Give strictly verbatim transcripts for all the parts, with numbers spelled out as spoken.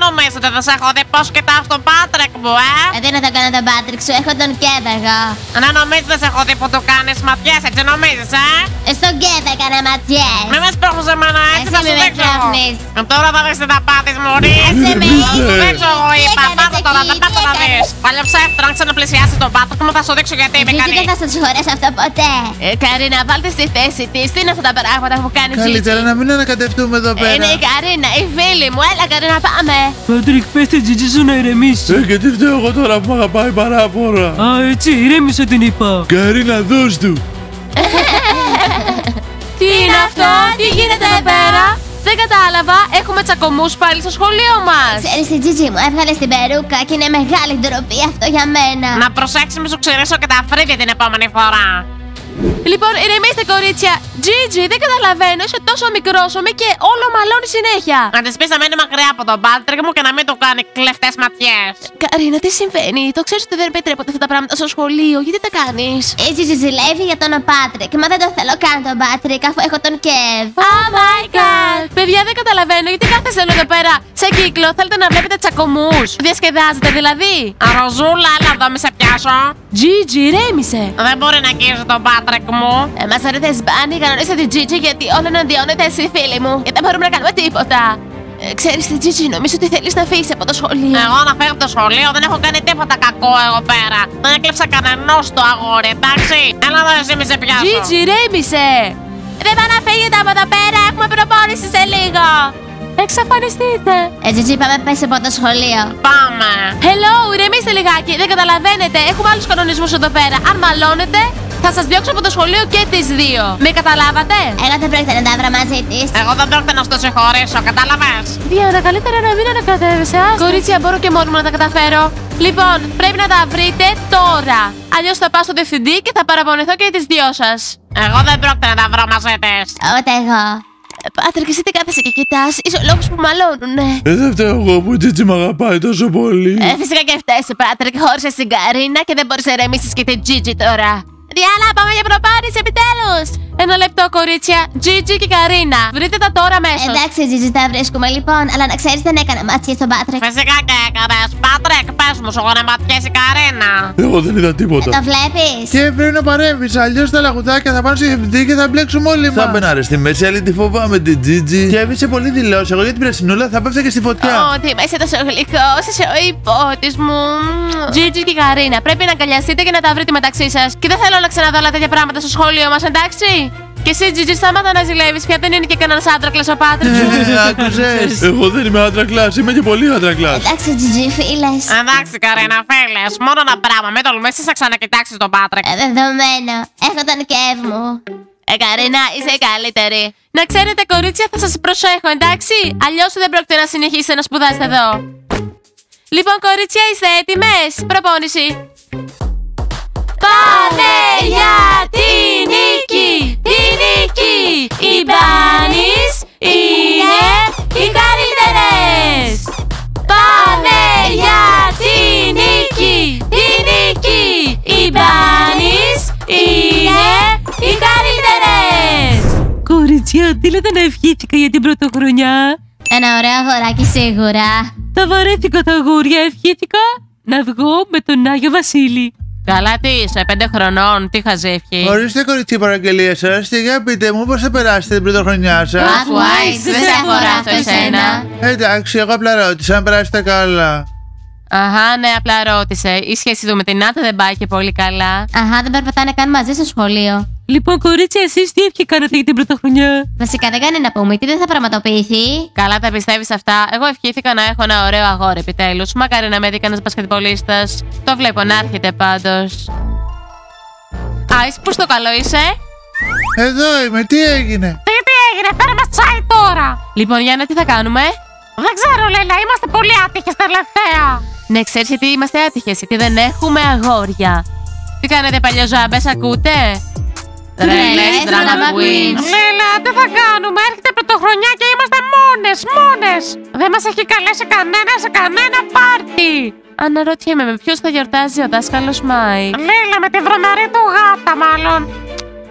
τι νομίζετε, δεν σε έχω δει πώς κοιτάω στον Πάτρικ μου, ε? Ε, τι να το κάνω τον Πάτρικ σου, έχω τον Κεβ εγώ. Να νομίζεις δεν σε έχω δει που του κάνεις ματιές, έτσι νομίζεις, ε? Ε, στον Κεβ έκανα ματιές. Μη με σπρώχνεις εμένα, έτσι Εσύ θα μη σου με δείξω εγώ. σπρώχνεις. Ε, Τώρα θα δεις τι θα πάθεις, μωρή. Άσε με, Θα σου δείξω εγώ, τι είπα. έκανες Πάτα τώρα, εκεί, δεν πάτα τι να έκανες? δεις. Παλιό ψεύτρα, αν ξαναπλησιάσεις τον Πάτρικ μου θα σου δείξω γιατί είμαι Τζίτζι, καλή. δεν θα σας συγχωρέσω αυτό ποτέ. Ε, Καρίνα, βάλτε στη θέση τη. Τι είναι αυτά τα πράγματα που κάνει Τζίτζι? Καλύτερα να μην ανακατευτούμε εδώ πέρα. Είναι η Καρίνα, η φίλη μου. Έλα, Καρίνα, πάμε. Πάτρικ, πες στη Τζίτζι σου να ηρεμήσει. Ε, και τι φταίω εγώ τώρα που μ' αγαπάει παράφορα. Α, έτσι, ηρέμησε την είπα. Καρίνα, δώσ' του. Τι είναι αυτό, τι γίνεται εδώ πέρα? Δεν κατάλαβα, έχουμε τσακωμούς πάλι στο σχολείο μας. Ξέρεις τι, Τζίτζι μου έβγαλε την περούκα και είναι μεγάλη ντροπή αυτό για μένα. Να προσέξεις μη σου ξυρίσω και τα φρύδια την επόμενη φορά. Λοιπόν, ηρεμήστε, κορίτσια. Τζίτζι, δεν καταλαβαίνω, είσαι τόσο μικρόσωμη και όλο μαλώνει συνέχεια. Να της πεις να μένει μακριά από τον Πάτρικ μου και να μην του κάνει κλεφτές ματιές. Καρίνα, τι συμβαίνει? Το ξέρεις ότι δεν επιτρέπονται αυτά τα πράγματα στο σχολείο. Γιατί τα κάνεις? Η Τζίτζι ζηλεύει για τον Πάτρικ, μα δεν το θέλω καν τον Πάτρικ αφού έχω τον Κεβ. Oh my god! Παιδιά, δεν καταλαβαίνω γιατί κάθεστε όλο εδώ πέρα σε κύκλο. Θέλετε να βλέπετε τσακωμούς. Διασκεδάζετε δηλαδή. Αροζούλα, έλα εδώ μη σε πιάσω. Τζίτζι, ηρέμησε. Δεν μπορεί να αγγίζει τον Πάτρικ μου. Ε, μας αρέσει σπάνι, κανονίστε την Τζίτζι γιατί όλο εναντιώνεται εσύ, φίλη μου. Και δεν μπορούμε να κάνουμε τίποτα. Ε, ξέρεις τι, Τζίτζι, νομίζω ότι θέλεις να φύγεις από το σχολείο. Εγώ να φύγω από το σχολείο, δεν έχω κάνει τίποτα κακό εγώ πέρα. Δεν έκλεψα κανενός το αγόρι, εντάξει. Έλα εδώ εσύ μη σε πιάσω. Τζίτζι, ηρέμησε. Δεν θα να φύγετε από εδώ πέρα, έχουμε προπόνηση σε λίγο. Εξαφανιστείτε. Ε, Τζίτζι, πάμε πέσει από το σχολείο. Πάμε. Hello, ηρεμήστε λιγάκι. Δεν καταλαβαίνετε. Έχουμε άλλους κανονισμούς εδώ πέρα. Αν μαλώνετε, θα σας διώξω από το σχολείο και τις δύο. Με καταλάβατε? Εγώ δεν πρόκειται να τα βρω μαζί της. Εγώ δεν πρόκειται να στο συγχωρήσω, κατάλαβες. Διάνα, καλύτερα να μην ανακατεύεσαι. Κορίτσια, μπορώ και μόνο μου να τα καταφέρω. Λοιπόν, πρέπει να τα βρείτε τώρα. Αλλιώς θα πάω στο διευθυντή και θα παραπονεθώ και τις δυο σας. Εγώ δεν πρόκειται να τα βρω μαζί της. Ούτε εγώ. Πάτρικ, εσύ τι κάθεσαι και κοιτάς? Είσαι ο λόγος που μαλώνουνε. Ε, δεν φταίω εγώ που η Τζίτζι μ' αγαπάει τόσο πολύ. Ε, φυσικά και φταίει, Πάτρικ. Χώρισες την Καρίνα και δεν μπορείς να ηρεμήσεις και την Τζίτζι τώρα. Διάλα, πάμε για προπόνηση, επιτέλους! Ένα λεπτό, κορίτσια. Τζίτζι και Καρίνα. Βρείτε τα τώρα μέσα. Εντάξει, Τζίτζι, τα βρίσκουμε λοιπόν, αλλά να ξέρεις δεν έκανα μάτια στον Πάτρικ. Φυσικά και έκανες. Πάτρικ, πες μου, σου έχω ματιές η Καρίνα. Εγώ δεν είδα τίποτα. Το βλέπεις? Και πρέπει να παρέμβεις, αλλιώς τα λαγουδάκια θα πάνε στο διευθυντή και θα μπλέξουμε όλοι μας. Θα μπαινάρε στη μέση, άλλη τη φοβάμαι την Τζίτζι. Και είσαι πολύ δηλός. Εγώ για την πρασινούλα θα πέφτω και στη φωτιά. Ω, τι είσαι τόσο γλυκός, είσαι ο υπότης μου. Τζίτζι και Καρίνα, πρέπει να αγκαλιαστείτε και να τα βρείτε μεταξύ σας. Και δεν θέλω να ξαναδώ άλλα τέτοια πράγματα στο σχολείο μας, εντάξει? Και εσύ, Τζίτζι, σταμάτα να ζηλεύεις πια. Δεν είναι και κανένας άντρακλας ο Πάτρικ. Ε, άκουσες. Εγώ δεν είμαι άντρακλας, είμαι και πολύ άντρακλας. Εντάξει, Τζίτζι, φίλες. Εντάξει, Καρίνα, φίλες. Μόνο ένα πράγμα. Μην τολμήσεις να ξανακοιτάξεις τον Πάτρικ. Ε, δεδομένο. Έχω τον Κεβ μου. Ε, Καρίνα, είσαι η καλύτερη. Να ξέρετε, κορίτσια, θα σας προσέχω, εντάξει? Αλλιώς δεν πρόκειται να συνεχίσετε να σπουδάσετε εδώ. Λοιπόν, κορίτσια, είστε έτοιμες? Προπόνηση. Πάμε για τη νίκη! Τη νίκη! Οι μπάνις είναι οι καλύτερες! Πάμε για τη νίκη! Τη νίκη! Οι μπάνις είναι οι καλύτερες! Κορίτσια, τι λέτε να ευχήθηκα για την πρωτοχρονιά? Ένα ωραίο αγοράκι σίγουρα. Τα βαρέθηκα τα αγόρια, ευχήθηκα να βγω με τον Άγιο Βασίλη. Καλά, τι είσαι, πέντε χρονών, τι χαζεύχη. Ορίστε, κορίτσι, παραγγελία σας. Και για πείτε μου πώς θα περάσετε την πρωτοχρονιά σας. Wise, δεν σε αφορά αυτό εσένα. Εντάξει, εγώ απλά ρώτησα αν περάσετε καλά. Αχα, ναι, απλά ρώτησε. Η σχέση του με την Νάτα δεν πάει και πολύ καλά. Αχα, δεν περπατάνε καν μαζί στο σχολείο. Λοιπόν, κορίτσια, εσείς τι ευχή κάνατε για την πρωτοχρονιά? Βασικά δεν κάνει να πούμε, τι δεν θα πραγματοποιηθεί. Καλά, τα πιστεύεις αυτά. Εγώ ευχήθηκα να έχω ένα ωραίο αγόρι επιτέλους. Μακάρι να με δει κανένας μπασκετμπολίστας. Το βλέπω να έρχεται πάντως. Άις, πού στο καλό είσαι? Εδώ είμαι, τι έγινε? Τι, τι έγινε, φέρε μας τσάι τώρα. Λοιπόν, Γιάννα, τι θα κάνουμε? Δεν ξέρω, Λέλα, είμαστε πολύ άτυχες τελευταία. Ναι, ξέρεις γιατί είμαστε άτυχες? Γιατί δεν έχουμε αγόρια. Τι κάνετε, παλιοζάμπες, ακούτε? Τρελές drama queens. Λέλα, τι θα κάνουμε, έρχεται πρωτοχρονιά και είμαστε μόνες, μόνες. Δεν μας έχει καλέσει κανένα σε κανένα πάρτι. Αναρωτιέμαι με ποιος θα γιορτάζει ο δάσκαλος Μάικ. Λέλα, με τη βρωμερή του γάτα μάλλον.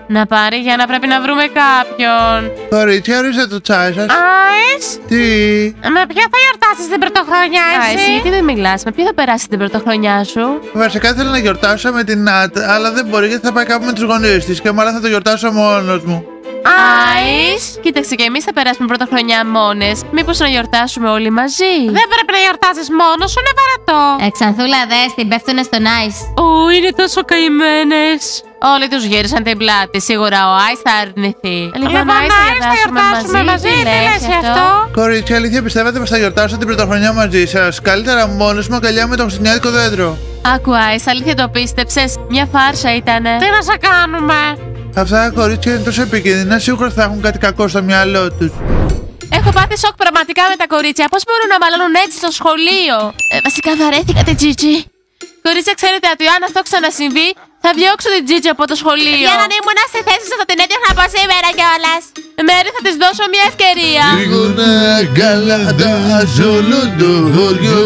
Να πάρει για να πρέπει να βρούμε κάποιον. Κορίτσια, ορίστε το τσάι σας. Άις, Τι. με ποια θα γιορτάσεις την πρωτοχρονιά Α, εσύ εσύ? γιατί δεν μιλάς, με ποιο θα περάσει την πρωτοχρονιά σου? Βασικά θέλω να γιορτάσω με την Νατ, αλλά δεν μπορεί γιατί θα πάει κάπου με τους γονείς της και μάλλον θα το γιορτάσω μόνος μου. Άις, κοίταξε και εμείς θα περάσουμε πρωτοχρονιά μόνες. Μήπως να γιορτάσουμε όλοι μαζί? Δεν πρέπει να γιορτάζεις μόνος σου, είναι βαρατό. Εξανθούλα, δες την πέφτουνε στον Άις. Ω, είναι τόσο καημένες. Όλοι τους γύρισαν την πλάτη. Σίγουρα ο Άις θα αρνηθεί. Λοιπόν, Άις, θα γιορτάσουμε μαζί, τι λες γι' αυτό? Κορίτσια, αλήθεια πιστεύετε πως θα γιορτάσω την πρωτοχρονιά μαζί σας? Καλύτερα μόνος μου αγκαλιά με το χριστουγεννιάτικο δέντρο. Άκου, Άις, αλήθεια το πίστεψες? Μια φάρσα ήτανε. Τι να σε κάνουμε? Αυτά τα κορίτσια είναι τόσο επικίνδυνα, σίγουρα θα έχουν κάτι κακό στο μυαλό τους. Έχω πάθει σοκ πραγματικά με τα κορίτσια. Πώς μπορούν να μαλώνουν έτσι στο σχολείο? Ε, βασικά βαρέθηκα την Τζίτζι. Κορίτσια, ξέρετε ότι αν αυτό ξανασυμβεί, θα διώξω την Τζίτζι από το σχολείο. Για να ήμουν σε θέση σου θα την έδιωχνα από σήμερα κιόλας. Μέρη, θα της δώσω μια ευκαιρία. Τρίγωνα γάλατα σε όλο το χωριό.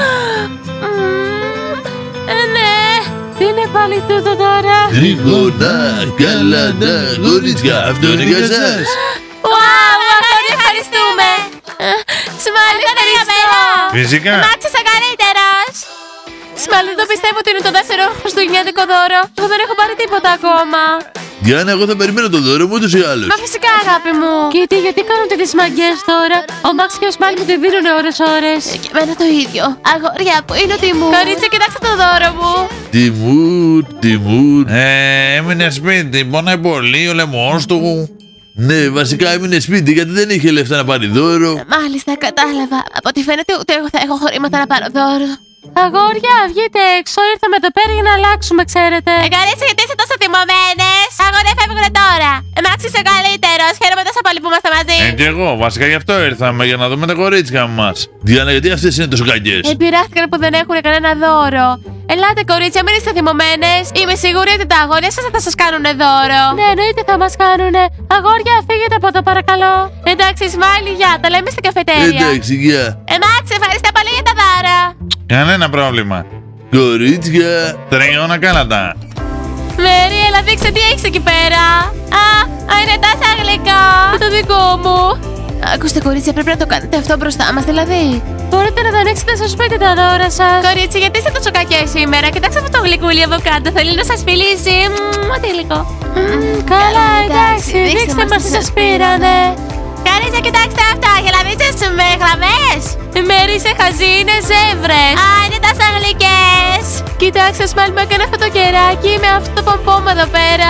Ε, ναι. Τι είναι πάλι τούτο τώρα? Τρίγωνα γάλατα, κορίτσια, αυτό είναι για σας. Wow, αγόρι, ευχαριστούμε. Σμάλι, ευχαριστώ. Φυσικά. Μάξε ο καλύτερος. Σμάλι, δεν το πιστεύω ότι είναι το δεύτερο χριστουγεννιάτικο δώρο. Εγώ δεν έχω πάρει τίποτα ακόμα. Διάννα, εγώ θα περιμένω το δώρο μου ούτως ή άλλως. Μα φυσικά, αγάπη μου. Κοίτη, γιατί κάνετε τις μαγκές τώρα? Ο Μαξ και ο Σμάλι μου τη δίνουνε ώρες-ώρες. Ε, Και εμένα το ίδιο. Αγόρια, που είναι ο Τιμούρ? Κορίτσια, κοιτάξτε το δώρο μου. Τιμούρ, Τιμούρ. Ε, έμεινε σπίτι, πονάει πολύ ο λαιμός του. Ναι, βασικά έμεινε σπίτι γιατί δεν είχε λεφτά να πάρει δώρο. Μάλιστα, κατάλαβα. Από ό,τι φαίνεται, ούτε εγώ θα έχω χρήματα να πάρω δώρο. Αγόρια, βγείτε έξω. Ήρθαμε εδώ πέρα για να αλλάξουμε, ξέρετε. Ε, κορίτσια, γιατί είστε τόσο θυμωμένες. Αγόρια, φεύγουνε τώρα. Εμάξι είσαι ο καλύτερος. Χαίρομαι τόσο πολύ που είμαστε μαζί. Ε, και εγώ, βασικά γι' αυτό ήρθαμε, για να δούμε τα κορίτσια μας. Διάννα, γιατί αυτές είναι τόσο κακές? Ε, πειράχτηκαν που δεν έχουν κανένα δώρο. Ελάτε, κορίτσια, μην είστε θυμωμένες. Είμαι σίγουρη ότι τα αγόρια σας θα σας κάνουν δώρο. Ναι, εννοείται θα μας κάνουνε. Αγόρια, φύγετε από εδώ, παρακαλώ. Εντάξει, Σμάιλι, γεια, τα λέμε στην καφετέρια. Εντάξει, γεια. Εμάξι, ευχαριστώ πολύ για τα δώρα. Κανένα πρόβλημα. Κορίτσια, τρίγωνα γάλατα. Μέρη, έλα δείξε τι έχεις εκεί πέρα. Α, α, είναι τόσα γλυκό. Το δικό μου. Ακούστε, κορίτσια, πρέπει να το κάνετε αυτό μπροστά μας, δηλαδή. Μπορείτε να τα ανοίξετε στο σπίτι τα δώρα σας. Κορίτσια, γιατί είστε τόσο κακές σήμερα? Κοιτάξτε αυτό το γλυκούλι αβοκάντο. Θέλει να σας φιλήσει. Μμμ, ό,τι γλυκό. Καλά, εντάξει, δείξτε μας τι σας πήρανε. Κορίτσια, κοιτάξτε αυτά. Γελαδίτσες με γραμμές. Η Μέρη είσαι χαζή, είναι ζεύρες. Α, είναι τόσα γλυκές. Κοιτάξτε, Σμάλι μου έκανε αυτό το κεράκι με αυτό το πομπόμα εδώ πέρα.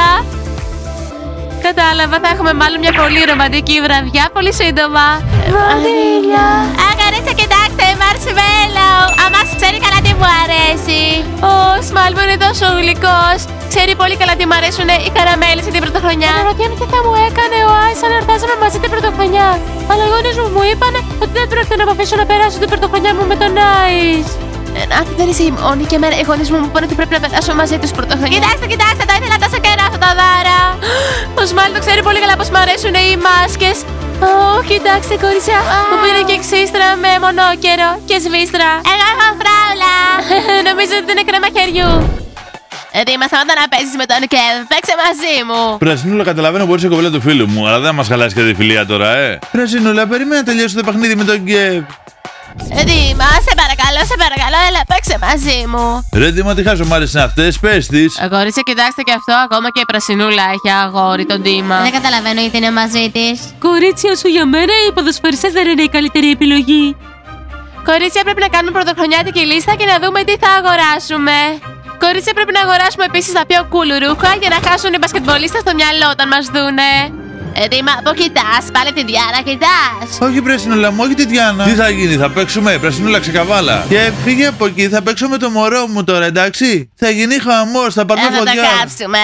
Κατάλαβα, θα έχουμε μάλλον μια πολύ ρομαντική βραδιά πολύ σύντομα. Βανίλια. Α, κορίτσια, κοιτάξτε, μαρσμέλο. Αμάς ξέρει καλά τι μου αρέσει. Ο Σμάλι μου είναι τόσο γλυκός. Ξέρει πολύ καλά τι μου αρέσουν οι καραμέλες για την πρωτοχρονιά. Αναρωτιέμαι τι θα μου έκανε ο Άις αν εορτάζαμε μαζί την πρωτοχρονιά. Αλλά οι γονείς μου μου είπανε ότι δεν πρόκειται να με αφήσω να περάσω την πρωτοχρονιά μου με τον Άις. Αν δεν είσαι η μόνη και εμένα, οι γονείς μου μου είπαν ότι πρέπει να περάσω μαζί τους πρωτοχρονιά. Κοιτάξτε, κοιτάξτε, το ήθελα τόσο καιρό αυτό το δώρο. Ο Σμάλι το ξέρει πολύ καλά πως μου αρέσουν οι μάσκες. Ω, κοιτάξτε, κορίτσια, μου πήρε και ξύστρα με μονόκερο και σβίστρα. Εγώ έχω φράουλα. Νομίζω ότι είναι κρέμα χεριού. Έτοιμα, σταμάτα να παίζεις με τον Κεβ. Παίξε μαζί μου. Πρασινούλα, καταλαβαίνω πως είσαι κοπέλα του φίλου μου, αλλά δεν μας χαλάσει και τη φιλία τώρα, ε. Πρασινούλα, περίμενα να τελειώσω το παιχνίδι με τον Γκέβ. Έτοιμα, σε παρακαλώ, σε παρακαλώ, έλα παίξε μαζί μου. Ρε, τι μα τι χαζομάρες είναι αυτές, πες τις. Κορίτσια, κοιτάξτε και αυτό, ακόμα και η Πρασινούλα έχει αγόρι, τον Τίμα. Δεν καταλαβαίνω γιατί είναι μαζί της. Κορίτσια σου, για μένα οι ποδοσφαιριστές δεν είναι η καλύτερη επιλογή. Κορίτσια, πρέπει να κάνουμε πρωτοχρονιάτικη λίστα και να δούμε τι θα αγοράσουμε. Κορίτσια, πρέπει να αγοράσουμε επίσης τα πιο cool ρούχα για να χάσουν οι μπασκετμπολίστες στο μυαλό όταν μας δούνε. Έτοιμα, πού κοιτάς, πάλι τη Διάνα κοιτάς. Όχι, Πρασινούλα μου, όχι τη Διάνα. Τι θα γίνει, θα παίξουμε, Πρασινούλα ξεκαβάλα. Και φύγε από εκεί, θα παίξω με το μωρό μου τώρα, εντάξει. Θα γίνει χαμός, θα πάρουμε Ε, θα φωτιά. τα κάψουμε.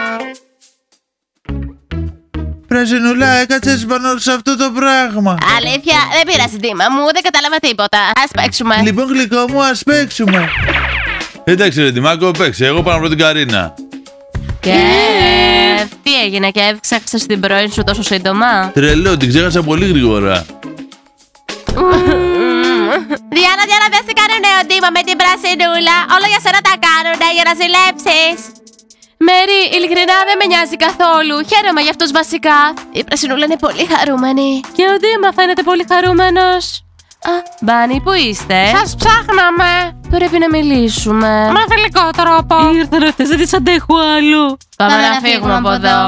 Πρασινούλα, έκατσες πάνω σε αυτό το πράγμα. Αλήθεια, δεν πειράζει Τίμα μου, δεν κατάλαβα τίποτα. Ας παίξουμε. Λοιπόν, γλυκό μου, ας παίξουμε. Εντάξει, ρε Τιμάκο, παίξε. Εγώ πάω να βρω την Καρίνα. Κεβ, τι έγινε, Κεβ, ξέχασες την πρώην σου τόσο σύντομα? Τρελό, την ξέχασα πολύ γρήγορα. Διάνα, Διάνα, δες τι κάνουνε ο Τίμα με την Πρασινούλα. Όλα για σένα τα κάνουνε για να ζηλέψεις. Μέρι, ειλικρινά δεν με νοιάζει καθόλου. Χαίρομαι για αυτούς βασικά. Η Πρασινούλα είναι πολύ χαρούμενη. Και ο Ντίμα φαίνεται πολύ χαρούμενος. Α, Μπάνι, πού είστε? Σας ψάχναμε. Πρέπει να μιλήσουμε. Με φιλικό τρόπο. Ήρθαν αυτές, δεν τις αντέχω άλλο. Πάμε να φύγουμε από εδώ.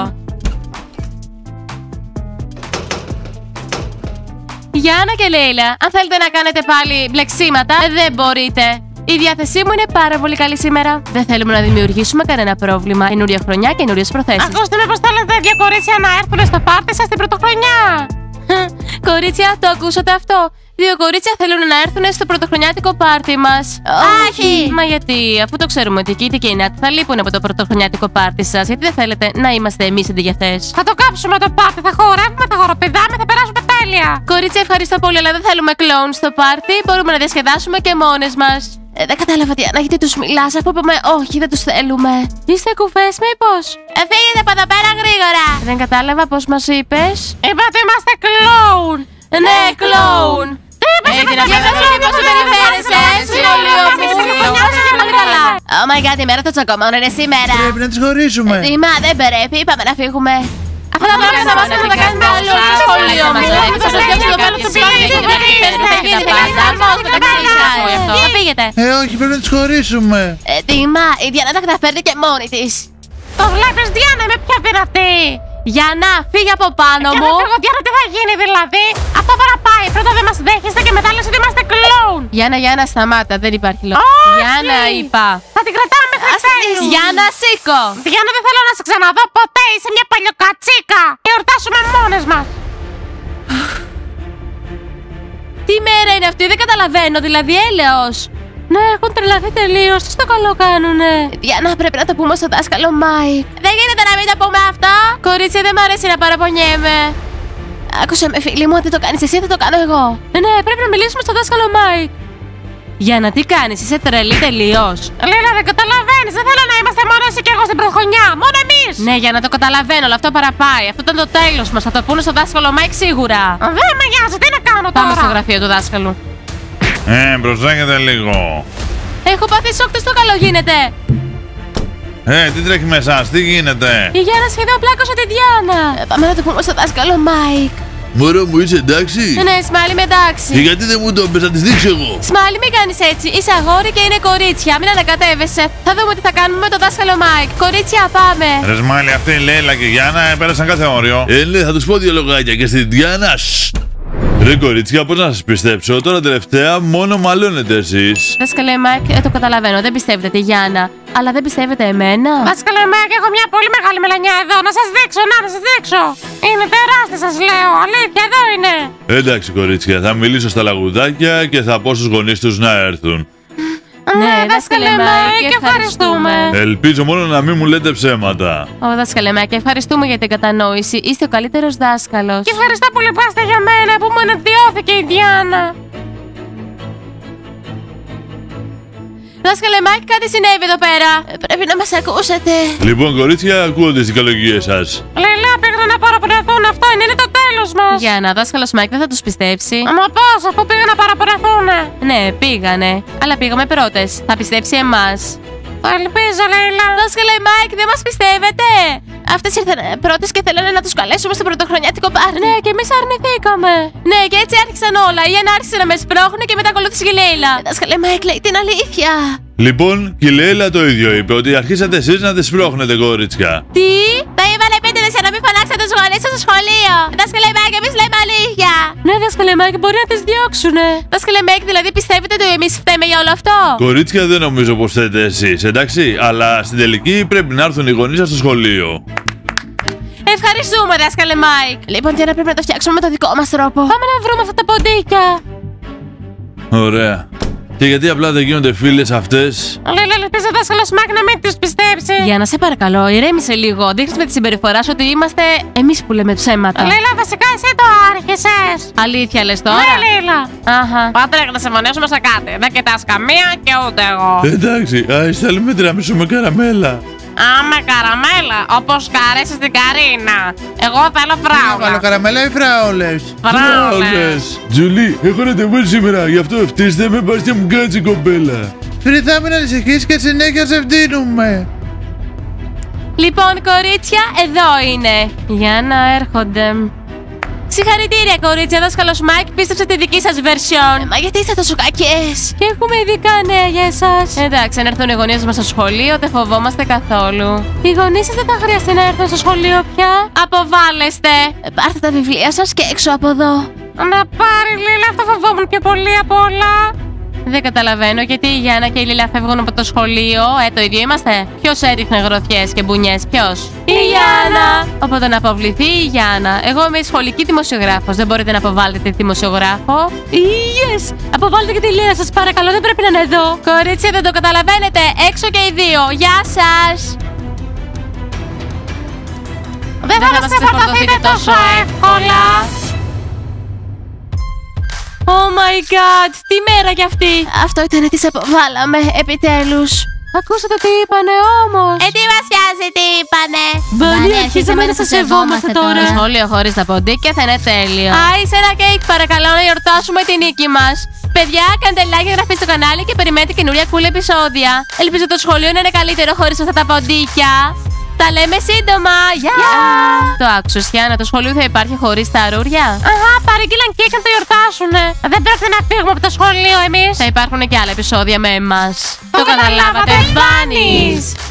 Γιάννα και Λέιλα, αν θέλετε να κάνετε πάλι μπλεξίματα, δεν μπορείτε. Η διάθεσή μου είναι πάρα πολύ καλή σήμερα. Δεν θέλουμε να δημιουργήσουμε κανένα πρόβλημα. Καινούρια χρονιά, καινούριες προθέσεις. Ακούστε με πως θέλετε δύο κορίτσια να έρθουν στο πάρτι σας την πρωτοχρονιά. Κορίτσια, το ακούσατε αυτό? Δύο κορίτσια θέλουν να έρθουν στο πρωτοχρονιάτικο πάρτι μας. Όχι! Μα γιατί, αφού το ξέρουμε ότι η Κίτη και η Νάτη θα λείπουν από το πρωτοχρονιάτικο πάρτι σας, γιατί δεν θέλετε να είμαστε εμείς αντί για αυτές? Θα το κάψουμε το πάρτι, θα χορεύουμε, θα χοροπηδάμε, θα περάσουμε τέλεια. Κορίτσια, ευχαριστώ πολύ, αλλά δεν θέλουμε κλόουν στο πάρτι. Μπορούμε να διασκεδάσουμε και μόνες μας. Ε, δεν κατάλαβα τι, γιατί τους μιλάς, αφού είπαμε όχι, δεν τους θέλουμε. Είστε κουφές, μήπως? Ε, φύγετε από εδώ πέρα γρήγορα. Δεν κατάλαβα πώς μας είπες. Είπα ότι είμαστε κλόουν. Ναι, κλόουν. Τι είπες, Για να σου πώς συμπεριφέρεσαι, σχολείο μου. Πολύ καλά. Oh my god, η μέρα των τσακωμών είναι σήμερα. Πρέπει να τις χωρίσουμε. Δήμα, δεν πρέπει, είπαμε να φύγουμε. Αυτά τα πράγματα μας θα τα κάνουμε όλο στο σχολείο μου. Θα σας διώξω το πάνω του σπίτι και δεν περιμένετε τα πάντα. Πώς με τα ξέρεις. Θα φύγετε. Ε, όχι, πρέπει να τις χωρίσουμε. Ε, Δήμα, η Διάννα τα καταφέρνει και μόνη της. Το βλέπεις, Διάννα, είμαι πιο δυνατή. Γιάννα, φύγε από πάνω Και μου. δεν φύγω, Διάννα, τι θα γίνει δηλαδή? Αυτό παραπάει. Πρώτα δεν μας δέχεστε και μετά λες ότι είμαστε κλόουν. Γιάννα, Γιάννα, σταμάτα, δεν υπάρχει λόγο. Όχι. Γιάννα, είπα. Θα την κρατάμε μέχρι τέλους. Γιάννα, σήκω. Διάννα, δεν θέλω να σε ξαναδώ ποτέ. Είσαι μια παλιοκατσίκα. Και εορτάσουμε μόνες μας. Τι μέρα είναι αυτή, δεν καταλαβαίνω, δηλαδή έλεος. Ναι, έχουν τρελαθεί τελείως. Τι στο καλό κάνουνε? Διάννα, πρέπει να το πούμε στο δάσκαλο Μάικ. Δεν γίνεται να μην το πούμε αυτό. Κορίτσια, δεν μ' αρέσει να παραπονιέμαι. Άκουσε με, φίλη μου, αν δεν το κάνεις εσύ, θα το κάνω εγώ. Ε, ναι, πρέπει να μιλήσουμε στο δάσκαλο Μάικ. Γιάννα, τι κάνεις, είσαι τρελή τελείως. Λίλα, δεν καταλαβαίνεις. Δεν θέλω να είμαστε μόνο εσύ και εγώ στην πρωτοχρονιά. Μόνο εμείς. Ναι, για να το καταλαβαίνω, αλλά αυτό παραπάει. Αυτό ήταν το τέλος μας. Θα το πούνε στο δάσκαλο Μάικ σίγουρα. Δεν με νοιάζει, τι να κάνω τώρα. Πάμε στο γραφείο του δάσκαλου. Ε, προσέχετε λίγο. Έχω πάθει σοκ, στο καλό γίνεται. Ε, τι τρέχει με εσάς, τι γίνεται? Η Γιάννα σχεδόν πλάκωσε τη Διάννα. Ε, πάμε να το πούμε στο δάσκαλο Μάικ. Μωρό μου, είσαι εντάξει? Ναι, Σμάλι, με εντάξει. Και γιατί δεν μου το πες, να τις δείξω εγώ. Σμάλι, μην κάνεις έτσι. Είσαι αγόρι και είναι κορίτσια. Μην ανακατεύεσαι. Θα δούμε τι θα κάνουμε με το δάσκαλο Μάικ. Κορίτσια, πάμε. Ρε Σμάλι, αυτή η Λέιλα και η Γιάννα πέρασαν κάθε όριο. Ε, ναι, θα τους πω δύο λογάκια και στην Διάννα. Ρε κορίτσια, πώς να σας πιστέψω, τώρα τελευταία μόνο μαλώνετε εσείς. Δάσκαλε Μάικ, ε, το καταλαβαίνω. Δεν πιστεύετε τη Γιάννα. Αλλά δεν πιστεύετε εμένα. Δάσκαλε Μάικ, έχω μια πολύ μεγάλη μελανιά εδώ. Να σας δείξω, να, να σας δείξω. Είναι τεράστια, σας λέω. Αλήθεια, εδώ είναι. Εντάξει κορίτσια, θα μιλήσω στα λαγουδάκια και θα πω στους γονείς τους να έρθουν. Ναι, δάσκαλε Μάικ, ευχαριστούμε. Ελπίζω μόνο να μην μου λέτε ψέματα. Ω, δάσκαλε Μάικ, ευχαριστούμε για την κατανόηση. Είστε ο καλύτερος δάσκαλος. Και ευχαριστώ πολύ που είστε για μένα, που μου εναντιώθηκε η Διάννα. Δάσκαλε Μάικ, κάτι συνέβη εδώ πέρα. Ε, πρέπει να μας ακούσετε. Λοιπόν κορίτσια, ακούω τις δικαιολογίες σας. Λίλα, πήγαν να παραπονεθούν. Αυτό είναι, είναι το τέλος μας. Γιάννα, δάσκαλος Μάικ δεν θα τους πιστέψει. Μα πώς, αφού πήγαν να παραπονεθούν. Ναι, πήγανε. Αλλά πήγαμε πρώτες. Θα πιστέψει εμάς. Ελπίζω, Λίλα. Δάσκαλε Μάικ, δεν μας πιστεύετε. Αυτές ήρθαν πρώτες και θέλανε να τους καλέσουμε στο πρωτοχρονιάτικο πάρτι. Ναι, και εμείς αρνηθήκαμε. Ναι, και έτσι άρχισαν όλα. Η Άννα άρχισε να με σπρώχνει και μετά ακολούθησε η Λέιλα. Δάσκαλε Μάικ, λέει την αλήθεια. Λοιπόν, και η Λέιλα το ίδιο είπε, ότι αρχίσατε εσείς να τις σπρώχνετε κορίτσια. Τι? Το είπανε επίτηδες για να μην φωνάξετε τους γονείς σας στο σχολείο. Δάσκαλε Μάικ, εμείς λέμε αλήθεια. Ναι, δάσκαλε Μάικ, μπορεί να τις διώξουνε. Δάσκαλε Μάικ, δηλαδή πιστεύετε ότι εμείς φταίμε για όλο αυτό? Κορίτσια, δεν νομίζω πως θέτε εσείς, εντάξει, αλλά στην τελική πρέπει να έρθουν οι γονείς σας στο σχολείο. Ευχαριστούμε, δάσκαλε Μάικ. Λοιπόν, τι να πρέπει να το φτιάξουμε με το δικό μας τρόπο. Πάμε να βρούμε αυτά τα ποντίκια. Ωραία. Και γιατί απλά δεν γίνονται φίλες αυτές? Λίλα, ελπίζω ο δάσκαλος Μάικ να μην τις πιστέψει. Για να σε παρακαλώ, ηρέμησε λίγο. Δείχνεις με τη συμπεριφορά σου ότι είμαστε εμείς που λέμε ψέματα. Λίλα, βασικά εσύ το άρχισες. Αλήθεια λες τώρα? Ναι, Λίλα. Αχα. Πάτε να συμφωνήσουμε σε κάτι. Δεν κοιτάς καμία και ούτε εγώ. Εντάξει, ας θέλουμε τραμίσου με καραμέλα. Α, με καραμέλα, όπως καρέσεις την Καρίνα. Εγώ θέλω φράουλα. Καραμέλα ή φράουλες? Φράουλες. Τζουλί, έχω ραντεβού σήμερα, γι' αυτό ευτύστε με πας και μου κάτσει κοπέλα. Φίλοι, θα μην ανησυχείς και συνέχεια σε φτύνουμε. Λοιπόν, κορίτσια, εδώ είναι. Για να έρχονται. Συγχαρητήρια, κορίτσια. Δάσκαλος Μάικ πίστεψε τη δική σας version. Μα γιατί είστε τόσο κακές? Και έχουμε ειδικά νέα για εσάς. Εντάξει, αν έρθουν οι γονείς μας στο σχολείο, δεν φοβόμαστε καθόλου. Οι γονείς σας δεν θα χρειαστεί να έρθουν στο σχολείο πια. Αποβάλλεστε. Πάρτε τα βιβλία σας και έξω από εδώ. Να πάρει Λίλα, αυτό φοβόμουν πιο πολύ απ' όλα. Δεν καταλαβαίνω γιατί η Γιάννα και η Λίλα φεύγουν από το σχολείο. Ε, το ίδιο είμαστε. Ποιος έριχνε γροθιές και μπουνιές, ποιος? Η Γιάννα. Οπότε να αποβληθεί η Γιάννα. Εγώ είμαι η σχολική δημοσιογράφος. Δεν μπορείτε να αποβάλλετε τη δημοσιογράφο. Yes! Αποβάλλετε και τη Λίλα, σας παρακαλώ, δεν πρέπει να είναι εδώ. Κορίτσια, δεν το καταλαβαίνετε. Έξω και οι δύο. Γεια σας. Δεν θα μας ξεφορτωθείτε τόσο εύκολα. Oh my god, τι μέρα κι αυτή! Αυτό ήταν, τις αποβάλαμε, επιτέλους. Ακούσατε τι είπανε όμως. Ε, τι μας πιάζει, τι είπανε. Μπάνι, αρχίσαμε να σας σεβόμαστε τώρα. Το σχόλιο χωρίς τα ποντίκια θα είναι τέλειο. Άι, σε ένα κέικ, παρακαλώ να γιορτάσουμε την νίκη μας. Παιδιά, κάντε like, εγγραφή στο κανάλι και περιμένετε καινούρια cool επεισόδια. Ελπίζω το σχολείο να είναι καλύτερο χωρίς αυτά τα ποντίκια. Τα λέμε σύντομα! Γεια! Yeah. Το άκουσες, Γιάννα, το σχολείο θα υπάρχει χωρίς τα αρούρια. Αχα, παρήγγειλαν κέικ να το γιορτάσουνε. Δεν πρόκειται να φύγουμε από το σχολείο εμείς. Θα υπάρχουν και άλλα επεισόδια με εμάς. Το καταλάβατε, Bunnies!